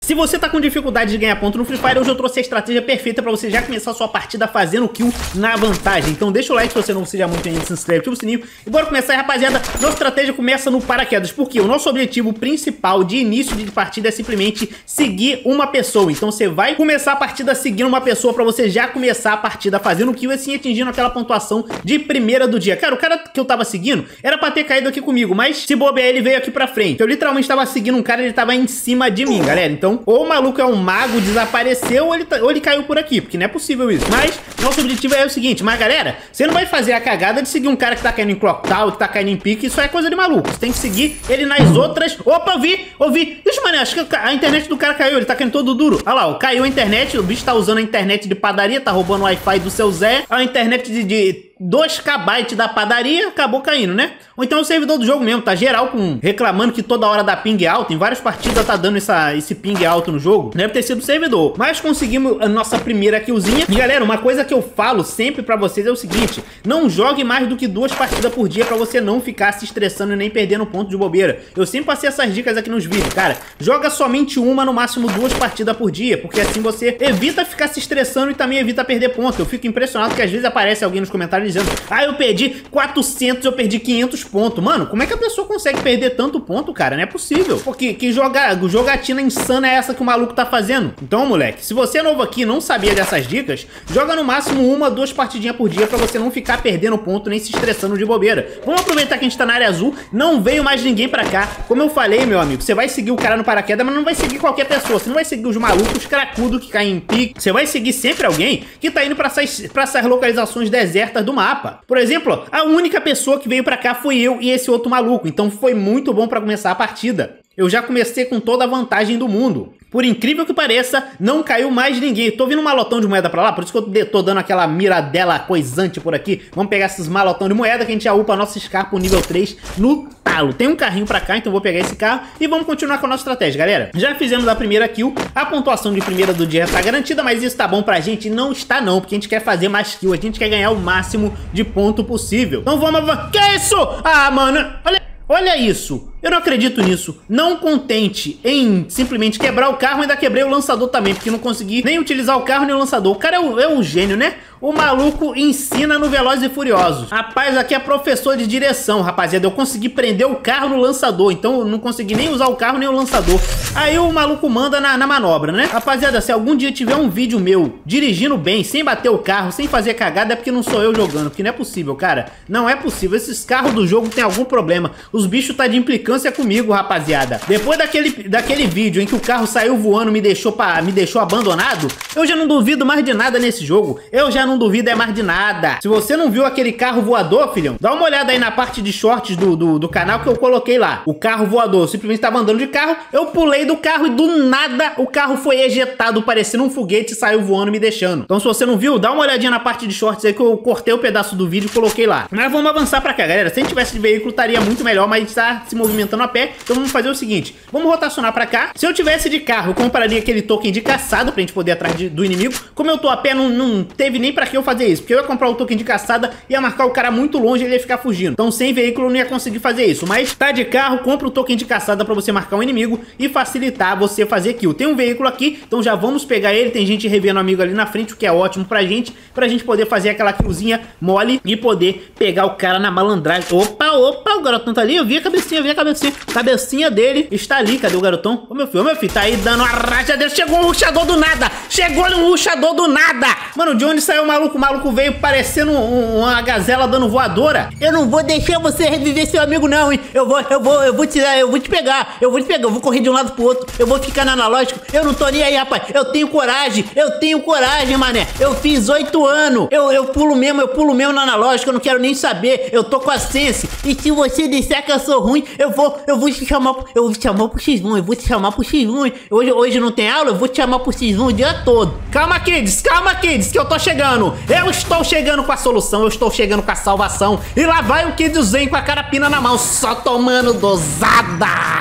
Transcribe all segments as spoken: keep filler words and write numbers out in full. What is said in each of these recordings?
Se você tá com dificuldade de ganhar ponto no Free Fire, hoje eu trouxe a estratégia perfeita pra você já começar a sua partida fazendo kill na vantagem. Então deixa o like se você não seja muito ainda, se inscreve, ativa o sininho e bora começar aí, rapaziada. Nossa estratégia começa no paraquedas, porque o nosso objetivo principal de início de partida é simplesmente seguir uma pessoa. Então você vai começar a partida seguindo uma pessoa pra você já começar a partida fazendo kill e assim atingindo aquela pontuação de primeira do dia. Cara, o cara que eu tava seguindo era pra ter caído aqui comigo, mas se bobear ele veio aqui pra frente. Eu literalmente tava seguindo um cara, ele tava em cima de mim, galera. Então ou o maluco é um mago, desapareceu, ou ele, tá, ou ele caiu por aqui, porque não é possível isso. Mas nosso objetivo é o seguinte, mas galera, você não vai fazer a cagada de seguir um cara que tá caindo em Clock Tower, que tá caindo em pique, isso é coisa de maluco. Você tem que seguir ele nas outras. Opa, vi, ouvi. Ixi, mano, acho que a internet do cara caiu, ele tá caindo todo duro. Olha lá, ó, caiu a internet, o bicho tá usando a internet de padaria, tá roubando o Wi-Fi do seu Zé, a internet de... de dois kilobytes da padaria, acabou caindo, né? Ou então o servidor do jogo mesmo, tá geral com reclamando que toda hora dá ping alto. Em várias partidas tá dando essa, esse ping alto no jogo. Deve ter sido o servidor. Mas conseguimos a nossa primeira killzinha. E galera, uma coisa que eu falo sempre pra vocês é o seguinte: não jogue mais do que duas partidas por dia pra você não ficar se estressando e nem perdendo ponto de bobeira. Eu sempre passei essas dicas aqui nos vídeos, cara. Joga somente uma, no máximo duas partidas por dia, porque assim você evita ficar se estressando e também evita perder ponto. Eu fico impressionado que às vezes aparece alguém nos comentários dizendo: ah, eu perdi quatrocentos, eu perdi quinhentos pontos. Mano, como é que a pessoa consegue perder tanto ponto, cara? Não é possível. Porque que joga, jogatina insana é essa que o maluco tá fazendo? Então, moleque, se você é novo aqui e não sabia dessas dicas, joga no máximo uma, duas partidinhas por dia pra você não ficar perdendo ponto nem se estressando de bobeira. Vamos aproveitar que a gente tá na área azul, não veio mais ninguém pra cá. Como eu falei, meu amigo, você vai seguir o cara no paraquedas, mas não vai seguir qualquer pessoa. Você não vai seguir os malucos cracudos que caem em pique. Você vai seguir sempre alguém que tá indo pra essas, pra essas localizações desertas do mapa. Por exemplo, a única pessoa que veio pra cá foi eu e esse outro maluco. Então foi muito bom pra começar a partida. Eu já comecei com toda a vantagem do mundo. Por incrível que pareça, não caiu mais ninguém. Tô vindo um malotão de moeda pra lá, por isso que eu tô dando aquela miradela coisante por aqui. Vamos pegar esses malotão de moeda que a gente já upa a nossa Scarpa nível três no talo. Tem um carrinho pra cá, então vou pegar esse carro e vamos continuar com a nossa estratégia, galera. Já fizemos a primeira kill, a pontuação de primeira do dia tá garantida, mas isso tá bom pra gente? Não está não, porque a gente quer fazer mais kill, a gente quer ganhar o máximo de ponto possível. Então vamos... Que isso? Ah, mano, olha, olha isso. Eu não acredito nisso. Não contente em simplesmente quebrar o carro, ainda quebrei o lançador também, porque não consegui nem utilizar o carro nem o lançador. O cara é um, é um gênio, né? O maluco ensina no Velozes e Furiosos. Rapaz, aqui é professor de direção, rapaziada. Eu consegui prender o carro no lançador, então eu não consegui nem usar o carro nem o lançador. Aí o maluco manda na, na manobra, né? Rapaziada, se algum dia tiver um vídeo meu dirigindo bem, sem bater o carro, sem fazer cagada, é porque não sou eu jogando, porque não é possível, cara. Não é possível. Esses carros do jogo tem algum problema. Os bichos tá de implicância comigo, rapaziada. Depois daquele, daquele vídeo em que o carro saiu voando, me deixou, pra, me deixou abandonado, eu já não duvido mais de nada nesse jogo. Eu já não duvido é mais de nada. Se você não viu aquele carro voador, filhão, dá uma olhada aí na parte de shorts do, do, do canal que eu coloquei lá. O carro voador, eu simplesmente estava andando de carro, eu pulei do carro e do nada o carro foi ejetado, parecendo um foguete e saiu voando me deixando. Então se você não viu, dá uma olhadinha na parte de shorts aí que eu cortei o pedaço do vídeo e coloquei lá. Mas vamos avançar pra cá, galera. Se a gente tivesse de veículo, estaria muito melhor, mas a gente tá se movimentando a pé. Então vamos fazer o seguinte, vamos rotacionar pra cá. Se eu tivesse de carro, eu compraria aquele token de caçada pra gente poder ir atrás de, do inimigo. Como eu tô a pé, não, não teve nem pra que eu fazer isso, porque eu ia comprar o token de caçada, ia marcar o cara muito longe e ele ia ficar fugindo. Então sem veículo eu não ia conseguir fazer isso. Mas tá de carro, compra o token de caçada pra você marcar um inimigo e facilitar você fazer kill. Tem um veículo aqui, então já vamos pegar ele. Tem gente revendo amigo ali na frente, o que é ótimo pra gente, pra gente poder fazer aquela killzinha mole e poder pegar o cara na malandragem. Opa, opa, o garotão tá ali, eu vi a cabecinha, eu vi a cabecinha. Cabecinha dele está ali, cadê o garotão? Ô meu filho, ô meu filho, tá aí dando uma racha dele. Chegou um rushador do nada, chegou um rushador do nada. Mano, de onde saiu o maluco? O maluco veio parecendo um, uma gazela dando voadora. Eu não vou deixar você reviver seu amigo não, hein? Eu vou, eu vou, eu vou te, eu vou te pegar. Eu vou te pegar, eu vou correr de um lado pro outro. Eu vou ficar no analógico. Eu não tô nem aí, rapaz. Eu tenho coragem, eu tenho coragem, mané. Eu fiz oito anos. Eu, eu pulo mesmo, eu pulo mesmo no analógico. Eu não quero nem saber. Eu tô com a sense. E se você disser que eu sou ruim, eu vou, eu vou te chamar, eu vou te chamar pro xis um. Eu vou te chamar pro xis um. Hoje, hoje não tem aula, eu vou te chamar pro xis um o dia todo. Calma, kids, calma, kids, que eu tô chegando. Eu estou chegando com a solução, eu estou chegando com a salvação. E lá vai o Kid Zen com a carapina na mão, só tomando dosada.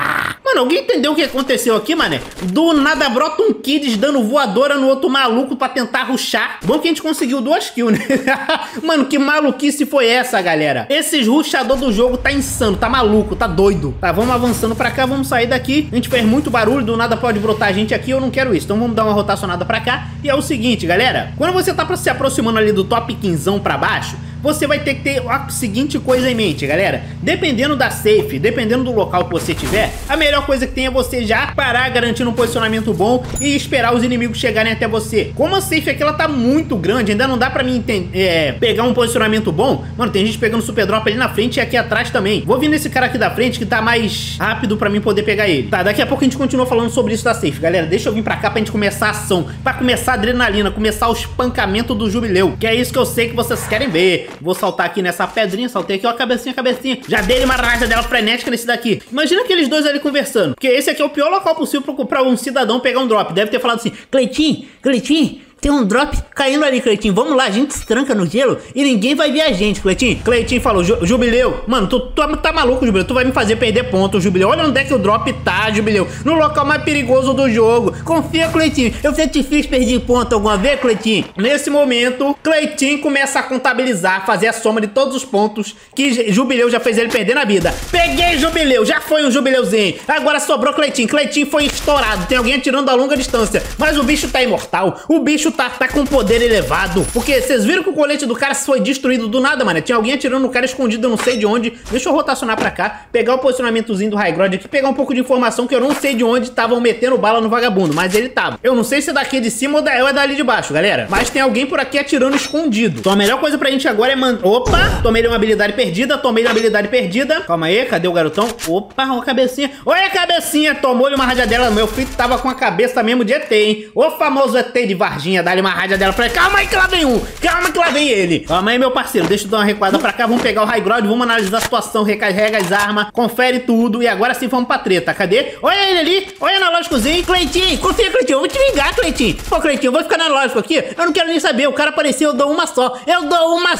Mano, alguém entendeu o que aconteceu aqui, mané? Do nada brota um Kids dando voadora no outro maluco pra tentar rushar. Bom que a gente conseguiu duas kills, né? Mano, que maluquice foi essa, galera? Esses rushador do jogo tá insano, tá maluco, tá doido. Tá, vamos avançando pra cá, vamos sair daqui. A gente fez muito barulho, do nada pode brotar a gente aqui, eu não quero isso. Então vamos dar uma rotacionada pra cá. E é o seguinte, galera, quando você tá se aproximando ali do top quinze pra baixo, você vai ter que ter a seguinte coisa em mente, galera. Dependendo da safe, dependendo do local que você tiver, a melhor coisa que tem é você já parar garantindo um posicionamento bom e esperar os inimigos chegarem até você. Como a safe aqui, ela tá muito grande, ainda não dá pra mim é, pegar um posicionamento bom. Mano, tem gente pegando super drop ali na frente e aqui atrás também. Vou vir nesse cara aqui da frente que tá mais rápido pra mim poder pegar ele. Tá, daqui a pouco a gente continua falando sobre isso da safe, galera. Deixa eu vir pra cá pra gente começar a ação, pra começar a adrenalina, começar o espancamento do jubileu, que é isso que eu sei que vocês querem ver. Vou saltar aqui nessa pedrinha, saltei aqui, ó, cabecinha, cabecinha. Já dei uma rajada dela frenética nesse daqui. Imagina aqueles dois ali conversando, porque esse aqui é o pior local possível pra um cidadão pegar um drop. Deve ter falado assim, Cleitinho, Cleitinho, tem um drop caindo ali, Cleitinho. Vamos lá, a gente se tranca no gelo e ninguém vai ver a gente, Cleitinho. Cleitinho falou, Jubileu, mano, tu, tu tá maluco, Jubileu. Tu vai me fazer perder ponto, Jubileu. Olha onde é que o drop tá, Jubileu. No local mais perigoso do jogo. Confia, Cleitinho. Eu já te fiz perder ponto alguma vez, Cleitinho? Nesse momento, Cleitinho começa a contabilizar, fazer a soma de todos os pontos que Jubileu já fez ele perder na vida. Peguei, Jubileu. Já foi um Jubileuzinho. Agora sobrou Cleitinho. Cleitinho foi estourado. Tem alguém atirando a longa distância. Mas o bicho tá imortal. O bicho tá, tá com poder elevado. Porque vocês viram que o colete do cara foi destruído do nada, mano. Tinha alguém atirando no cara escondido, eu não sei de onde. Deixa eu rotacionar pra cá, pegar o posicionamentozinho do High Ground aqui, pegar um pouco de informação que eu não sei de onde estavam metendo bala no vagabundo, mas ele tava. Eu não sei se é daqui de cima ou, da, ou é dali de baixo, galera. Mas tem alguém por aqui atirando escondido. Então a melhor coisa pra gente agora é mandar... Opa! Tomei uma habilidade perdida, tomei uma habilidade perdida. Calma aí, cadê o garotão? Opa, ó a cabecinha. Olha a cabecinha, tomou-lhe uma rajadela. Meu filho tava com a cabeça mesmo de E T, hein? O famoso E T de Varginha, dá-lhe uma rádio dela pra ele. Calma aí que lá vem um. Calma que lá vem ele. Calma aí, meu parceiro. Deixa eu dar uma recuada pra cá. Vamos pegar o High Ground. Vamos analisar a situação. Recarrega as armas. Confere tudo. E agora sim vamos pra treta. Cadê? Olha ele ali. Olha analógicozinho. Cleitinho. Confia, Cleitinho. Eu vou te vingar, Cleitinho. Pô, Cleitinho, eu vou ficar analógico aqui. Eu não quero nem saber. O cara apareceu. Eu dou uma só. Eu dou uma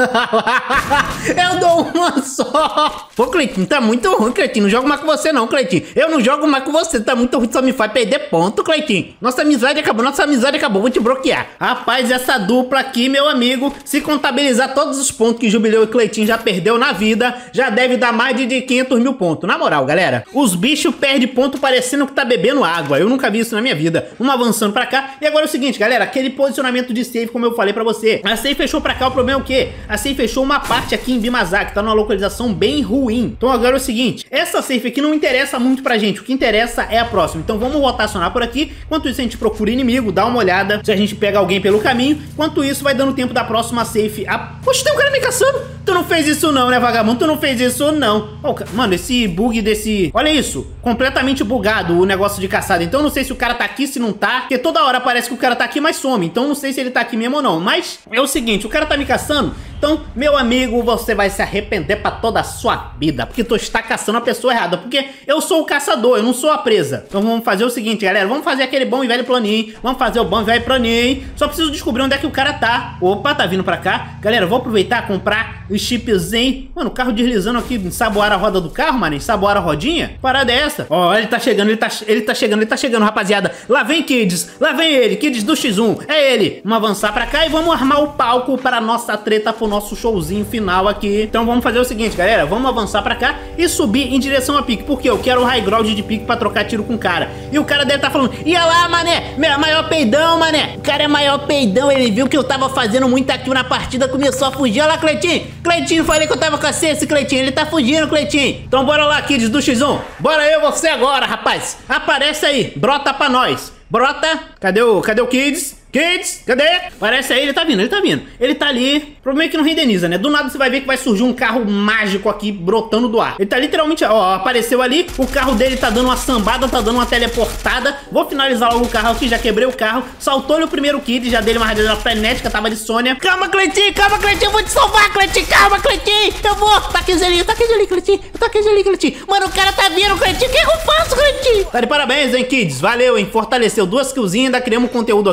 Eu dou uma só. Pô, Cleitinho, tá muito ruim, Cleitinho. Não jogo mais com você não, Cleitinho. Eu não jogo mais com você. Tá muito ruim. Só me faz perder ponto, Cleitinho. Nossa amizade acabou. Nossa amizade acabou. Vou te bloquear. Rapaz, essa dupla aqui, meu amigo, se contabilizar todos os pontos que Jubileu e Cleitinho já perdeu na vida, já deve dar mais de quinhentos mil pontos. Na moral, galera, os bichos perdem ponto parecendo que tá bebendo água. Eu nunca vi isso na minha vida. Vamos avançando pra cá. E agora é o seguinte, galera, aquele posicionamento de safe, como eu falei pra você. A safe fechou pra cá, o problema é o quê? A safe fechou uma parte aqui em Bimazak, tá numa localização bem ruim. Então agora é o seguinte, essa safe aqui não interessa muito pra gente. O que interessa é a próxima. Então vamos rotacionar por aqui. Enquanto isso a gente procura inimigo, dá uma olhada se a gente pega alguém pelo caminho. Enquanto isso vai dando tempo da próxima safe. A... Poxa, tem um cara me caçando. Tu não fez isso não, né, vagabundo? Tu não fez isso não. Oh, mano, esse bug desse... Olha isso. Completamente bugado o negócio de caçada. Então não sei se o cara tá aqui, se não tá. Porque toda hora parece que o cara tá aqui, mas some. Então não sei se ele tá aqui mesmo ou não. Mas é o seguinte, o cara tá me caçando. Então, meu amigo, você vai se arrepender pra toda a sua vida. Porque tu está caçando a pessoa errada. Porque eu sou o caçador, eu não sou a presa. Então vamos fazer o seguinte, galera. Vamos fazer aquele bom e velho planinho. Vamos fazer o bom e velho planinho. Só preciso descobrir onde é que o cara tá. Opa, tá vindo pra cá. Galera, vou aproveitar, comprar os chipzinhos. Mano, o carro deslizando aqui. Ensaboar a roda do carro, mano. Ensaboar a rodinha. Parada é essa. Ó, ele tá chegando, ele tá, ele tá chegando, ele tá chegando, rapaziada. Lá vem Kids. Lá vem ele. Kids do X um. É ele. Vamos avançar pra cá e vamos armar o palco para a nossa treta, pro nosso showzinho final aqui. Então vamos fazer o seguinte, galera. Vamos avançar pra cá e subir em direção a pique. Porque eu quero o high ground de pique pra trocar tiro com o cara. E o cara deve estar tá falando, ia lá, mané. Meu maior peidão, mané. O cara é maior peidão. Ele viu que eu tava fazendo muita kill na partida. Começou a fugir. Olha lá, Cleitinho. Cleitinho, falei que eu tava com a C, esse Cleitinho. Ele tá fugindo, Cleitinho. Então bora lá, Kids do X um. Bora eu, você agora, rapaz. Aparece aí. Brota pra nós. Brota. Cadê o, cadê o Kids? Kids, cadê? Parece aí, ele tá vindo, ele tá vindo. Ele tá ali, o problema é que não rendeniza, né? Do nada você vai ver que vai surgir um carro mágico aqui, brotando do ar. Ele tá literalmente, ó, apareceu ali. O carro dele tá dando uma sambada, tá dando uma teleportada. Vou finalizar logo o carro aqui, já quebrei o carro. Saltou-lhe o primeiro Kid, já dei uma radiação frenética, tava de Sônia. Calma, Cleitinho, calma, Cleitinho, eu vou te salvar, Cleitinho. Calma, Cleitinho, eu vou. Tá aqui, Zelinho, tá aqui, Zelinho, Cleitinho. Tá aqui, Zelinho, Cleitinho. Mano, o cara tá vindo, Cleitinho. O que eu faço, Cleitinho? Tá de parabéns, hein, Kids. Valeu, hein. Fortaleceu duas killzinhas, ainda criamos conteúdo aqui, fizemos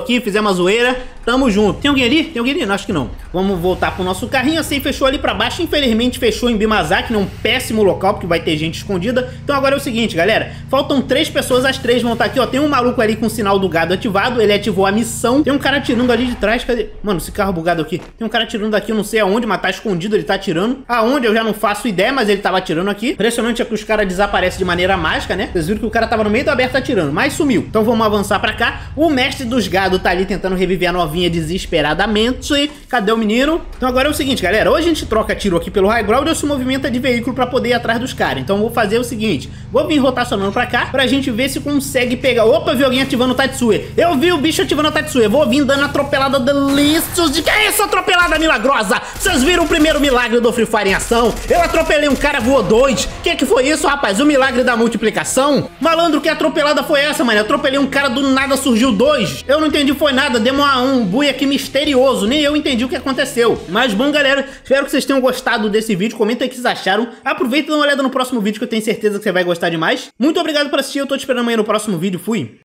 uma zoeira. Tamo junto. Tem alguém ali? Tem alguém ali? Não, acho que não. Vamos voltar pro nosso carrinho. Assim, fechou ali pra baixo. Infelizmente, fechou em Bimazaki, num péssimo local, porque vai ter gente escondida. Então agora é o seguinte, galera. Faltam três pessoas, as três vão estar aqui, ó. Tem um maluco ali com o sinal do gado ativado. Ele ativou a missão. Tem um cara atirando ali de trás. Cadê? Mano, esse carro bugado aqui. Tem um cara atirando daqui, eu não sei aonde, mas tá escondido. Ele tá atirando. Aonde eu já não faço ideia, mas ele tava atirando aqui. Impressionante é que os caras desaparecem de maneira mágica, né? Vocês viram que o cara tava no meio do aberto atirando, mas sumiu. Então vamos avançar pra cá. O mestre dos gados tá ali tentando reviver a novinha desesperadamente. Cadê o menino? Então agora é o seguinte, galera. Ou a gente troca tiro aqui pelo high ground ou se movimenta de veículo pra poder ir atrás dos caras. Então eu vou fazer o seguinte. Vou vir rotacionando pra cá pra gente ver se consegue pegar... Opa, vi alguém ativando o Tatsue. Eu vi o bicho ativando o Tatsue. Vou vir dando atropelada delícios de... Que é isso, atropelada milagrosa? Vocês viram o primeiro milagre do Free Fire em ação? Eu atropelei um cara, voou dois. Que que foi isso, rapaz? O milagre da multiplicação? Malandro, que atropelada foi essa, mano? Eu atropelei um cara, do nada surgiu dois. Eu não entendi, foi nada. Deu uma, um bui aqui misterioso. Nem eu entendi o que aconteceu. Mas bom, galera, espero que vocês tenham gostado desse vídeo. Comenta aí o que vocês acharam. Aproveita e dá uma olhada no próximo vídeo, que eu tenho certeza que você vai gostar demais. Muito obrigado por assistir. Eu tô te esperando amanhã no próximo vídeo. Fui!